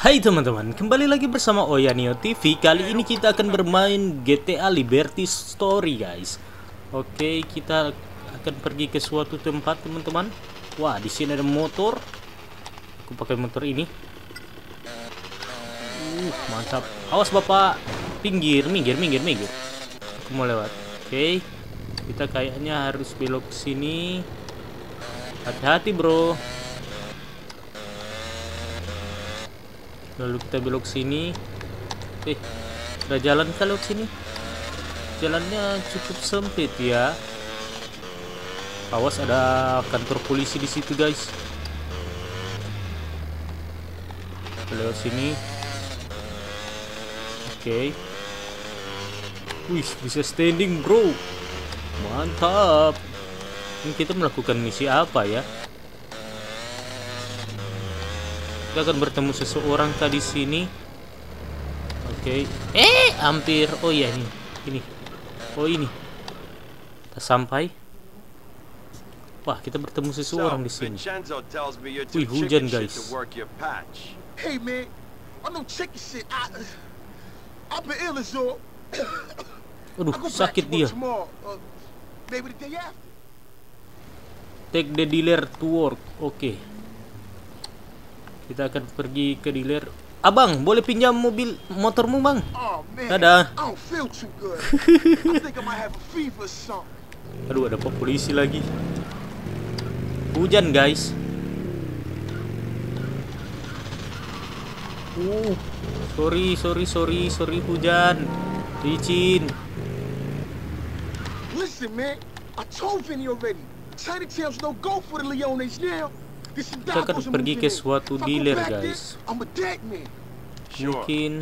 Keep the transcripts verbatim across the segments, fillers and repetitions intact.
Hai teman-teman, kembali lagi bersama Oyanio T V. Kali ini kita akan bermain G T A Liberty Story, guys. Oke, kita akan pergi ke suatu tempat, teman-teman. Wah, di sini ada motor. Aku pakai motor ini. Uh, mantap. Awas Bapak. Pinggir, minggir, minggir, minggir. Aku mau lewat. Oke. Kita kayaknya harus belok ke sini. Hati-hati, Bro. Lalu kita belok sini. Eh, ada jalan kah lewat sini? Jalannya cukup sempit ya. Awas, ada kantor polisi di situ, guys. Kita lewat sini. Oke. Wih, bisa standing, bro. Mantap. Ini kita melakukan misi apa ya? Kita akan bertemu seseorang tadi sini. Oke. Okay. Eh, hampir. Oh iya, ini. Ini. Oh, ini. Kita sampai. Wah, kita bertemu seseorang di sini. Wih, hujan, guys. Hey man, I'm no chicken shit. I, I've been ill as all. Aduh, sakit dia. Take the dealer to work. Oke. Okay. Kita akan pergi ke dealer. Abang, boleh pinjam mobil motormu, Bang? Dadah. Aduh, ada polisi lagi. Hujan, guys. Uh, sorry, sorry, sorry, sorry, hujan. Licin. Listen, man, I told Vinny already. Chinatown's no go for the Leones now. Kita akan pergi ke suatu dealer, guys. Mungkin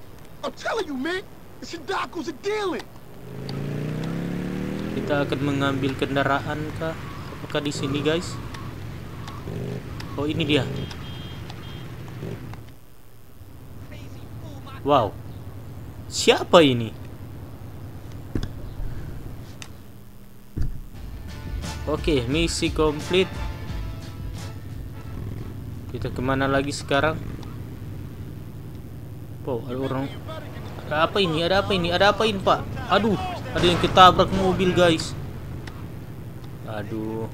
kita akan mengambil kendaraan kah? Apakah di sini, guys? Oh, ini dia. Wow, siapa ini? Oke, misi komplit. Kita kemana lagi sekarang? Oh, ada orang. Ada apa ini? Ada apa ini? Ada apa ini, Pak? Aduh, ada yang ketabrak mobil, guys. Aduh.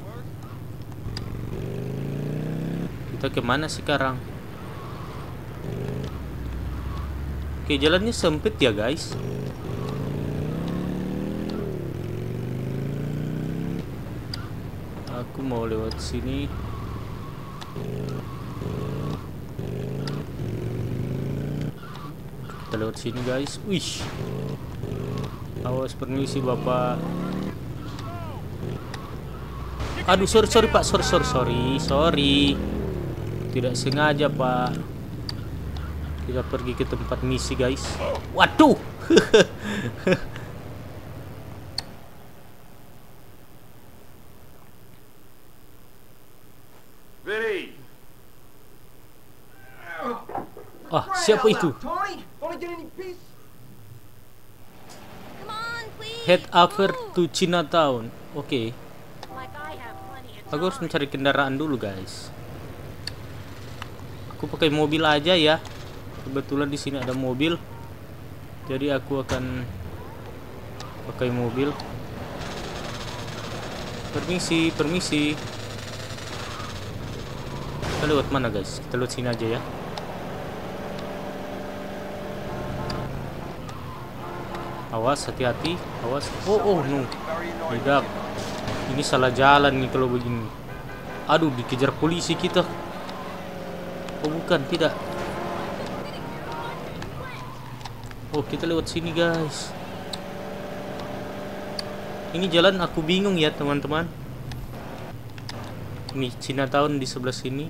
Kita kemana sekarang? Oke, jalannya sempit ya, guys. Aku mau lewat sini. Kita lewat sini, guys. Wih. Awas, permisi Bapak. Aduh, sorry sorry Pak, sorry sorry sorry sorry. Tidak sengaja, Pak. Kita pergi ke tempat misi, guys. Waduh. Ah, siapa itu? Head over to Chinatown. Oke. Okay. Aku harus mencari kendaraan dulu, guys. Aku pakai mobil aja ya. Kebetulan di sini ada mobil. Jadi aku akan pakai mobil. Permisi, permisi. Kita lewat mana, guys? Kita lewat sini aja ya. Awas, hati-hati. Awas. Oh, oh, no. Tidak. Ini salah jalan nih kalau begini. Aduh, dikejar polisi kita. Oh, bukan, tidak. Oh, kita lewat sini, guys. Ini jalan aku bingung ya, teman-teman. Ini Chinatown di sebelah sini.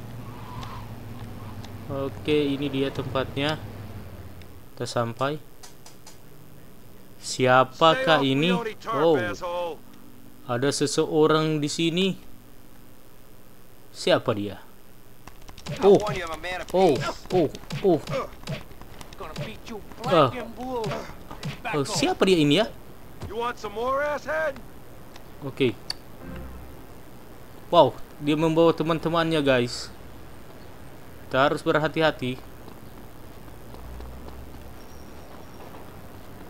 Oke, ini dia tempatnya. Kita sampai. Siapakah ini? Oh, ada seseorang di sini. Siapa dia? Oh, oh, oh, oh. Uh. Oh, siapa dia ini ya? Oke. Okay. Wow, dia membawa teman-temannya, guys. Kita harus berhati-hati.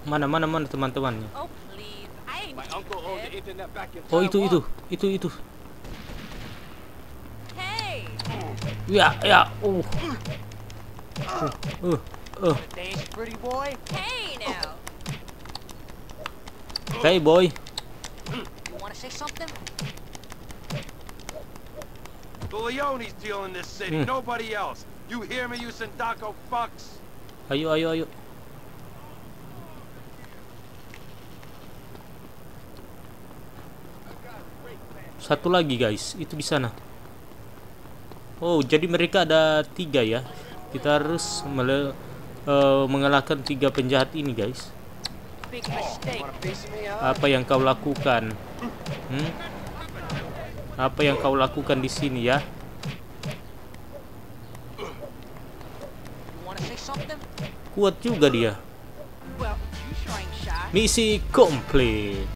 Mana mana mana teman-temannya? Oh, please. I ain't My uncle owned the stupid. internet back in Oh itu itu Taiwan. itu itu. Hey, Ya ya. Uh. Uh. Uh. Thanks, pretty boy. hey now. Hey boy. You wanna say something? The Leones deal in this city, Hmm. nobody else. You hear me, you Sindako fucks? Ayo ayo ayo. Satu lagi guys, itu di sana. Oh, jadi mereka ada tiga ya. Kita harus mele eh, mengalahkan tiga penjahat ini guys. Big mistake. Wanna piece of me, huh? Apa yang kau lakukan? Hmm? Apa yang kau lakukan di sini ya? You wanna say something? Kuat juga dia. Well, you sure ain't shy. Misi komplit.